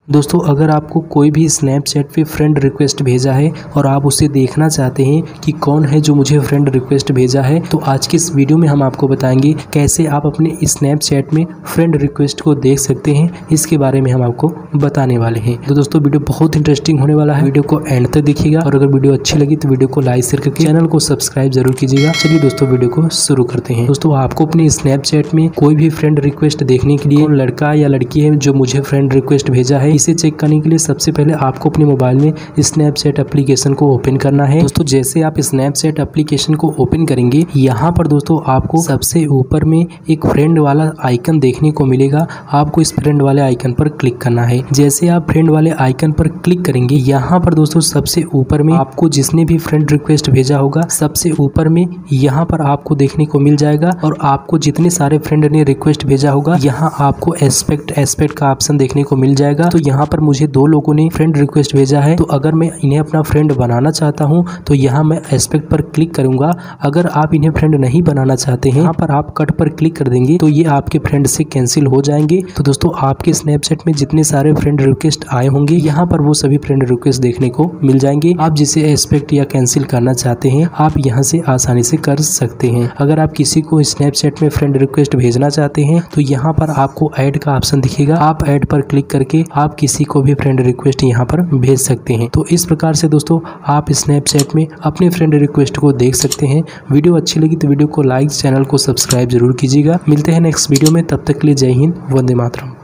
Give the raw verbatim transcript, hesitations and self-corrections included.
दोस्तों अगर आपको कोई भी स्नैपचैट पे फ्रेंड रिक्वेस्ट भेजा है और आप उसे देखना चाहते हैं कि कौन है जो मुझे फ्रेंड रिक्वेस्ट भेजा है, तो आज की इस वीडियो में हम आपको बताएंगे कैसे आप अपने स्नैपचैट में फ्रेंड रिक्वेस्ट को देख सकते हैं। इसके बारे में हम आपको बताने वाले हैं। तो दोस्तों वीडियो बहुत इंटरेस्टिंग होने वाला है, वीडियो को एंड तक देखिएगा और अगर वीडियो अच्छी लगी तो वीडियो को लाइक शेयर करके चैनल को सब्सक्राइब जरूर कीजिएगा। चलिए दोस्तों वीडियो को शुरू करते हैं। दोस्तों आपको अपने स्नैपचैट में कोई भी फ्रेंड रिक्वेस्ट देखने के लिए लड़का या लड़की है जो मुझे फ्रेंड रिक्वेस्ट भेजा है, इसे चेक करने के लिए सबसे पहले आपको अपने मोबाइल में स्नैपचैट एप्लीकेशन को ओपन करना है। दोस्तों जैसे आप स्नैपचैट एप्लीकेशन को ओपन करेंगे, यहाँ पर दोस्तों आपको सबसे ऊपर में एक फ्रेंड वाला आइकन देखने को मिलेगा। आपको इस फ्रेंड वाले आइकन पर क्लिक करना है। जैसे आप फ्रेंड वाले आइकन पर क्लिक करेंगे, यहाँ पर दोस्तों सबसे ऊपर में आपको जिसने भी फ्रेंड रिक्वेस्ट भेजा होगा, सबसे ऊपर में यहाँ पर आपको देखने को मिल जाएगा। और आपको जितने सारे फ्रेंड ने रिक्वेस्ट भेजा होगा, यहाँ आपको एस्पेक्ट एस्पेक्ट का ऑप्शन देखने को मिल जाएगा। तो यहाँ पर मुझे दो लोगों ने फ्रेंड रिक्वेस्ट भेजा है, तो अगर मैं इन्हें अपना फ्रेंड बनाना चाहता हूं तो यहाँ मैं एस्पेक्ट पर क्लिक करूंगा। अगर आप इन्हें फ्रेंड नहीं बनाना चाहते हैं, यहाँ पर आप कट पर क्लिक कर देंगे तो ये आपके फ्रेंड से कैंसिल हो जाएंगे। तो दोस्तों आपके स्नैपचैट में जितने सारे फ्रेंड रिक्वेस्ट आए होंगे, यहाँ पर वो सभी फ्रेंड रिक्वेस्ट देखने को मिल जाएंगे। आप जिसे एस्पेक्ट या कैंसिल करना चाहते हैं, आप यहाँ से आसानी से कर सकते हैं। अगर आप किसी को स्नैपचैट में फ्रेंड रिक्वेस्ट भेजना चाहते हैं तो यहाँ पर आपको ऐड का ऑप्शन दिखेगा। आप ऐड पर क्लिक करके आप किसी को भी फ्रेंड रिक्वेस्ट यहाँ पर भेज सकते हैं। तो इस प्रकार से दोस्तों आप स्नैपचैट में अपने फ्रेंड रिक्वेस्ट को देख सकते हैं। वीडियो अच्छी लगी तो वीडियो को लाइक, चैनल को सब्सक्राइब जरूर कीजिएगा। मिलते हैं नेक्स्ट वीडियो में, तब तक के लिए जय हिंद, वंदे मातरम।